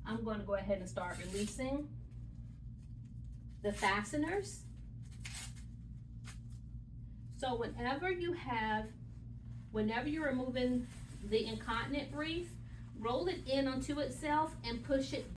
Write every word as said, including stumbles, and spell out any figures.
I'm going to go ahead and start releasing the fasteners. So whenever you have, whenever you're removing the incontinent brief, roll it in onto itself and push it